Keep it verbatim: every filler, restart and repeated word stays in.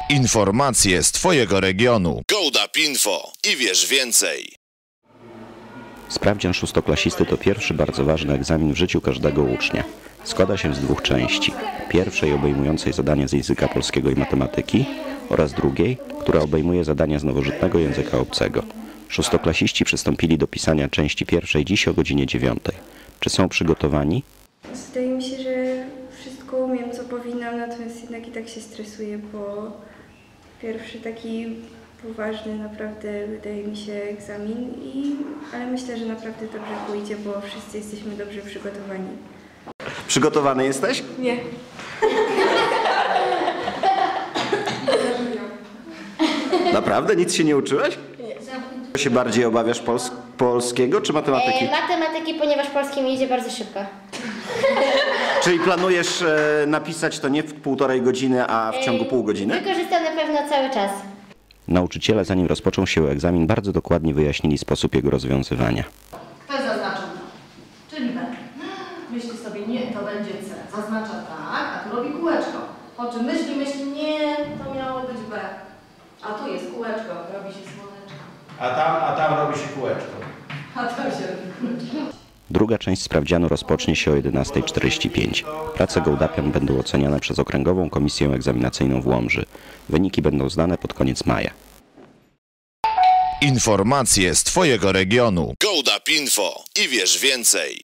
Informacje z Twojego regionu. Gołdap Info i wiesz więcej. Sprawdzian szóstoklasisty to pierwszy bardzo ważny egzamin w życiu każdego ucznia. Składa się z dwóch części. Pierwszej obejmującej zadania z języka polskiego i matematyki oraz drugiej, która obejmuje zadania z nowożytnego języka obcego. Szóstoklasiści przystąpili do pisania części pierwszej dziś o godzinie dziewiątej. Czy są przygotowani? Wydaje mi się, że wszystko umiem, co powinnam, natomiast jednak i tak się stresuję, bo pierwszy taki poważny naprawdę wydaje mi się egzamin, i, ale myślę, że naprawdę dobrze pójdzie, bo wszyscy jesteśmy dobrze przygotowani. Przygotowany jesteś? Nie. Naprawdę? Nic się nie uczyłeś? Nie. Się bardziej obawiasz pols polskiego czy matematyki? E, matematyki, ponieważ polski mi idzie bardzo szybko. Czyli planujesz e, napisać to nie w półtorej godziny, a w ciągu e, pół godziny? Wykorzystam na pewno cały czas. Nauczyciele, zanim rozpoczął się egzamin, bardzo dokładnie wyjaśnili sposób jego rozwiązywania. To jest zaznaczone, czyli B. Myśli sobie nie, to będzie C. Zaznacza tak, a tu robi kółeczko. Po czym myśli, myśli nie, to miało być B. A tu jest kółeczko, robi się słoneczko. A tam, a tam robi się kółeczko. A tam się robi kółeczko. Druga część sprawdzianu rozpocznie się o jedenastej czterdzieści pięć. Prace gołdapian będą oceniane przez Okręgową Komisję Egzaminacyjną w Łomży. Wyniki będą znane pod koniec maja. Informacje z Twojego regionu. Gołdap Info i wiesz więcej.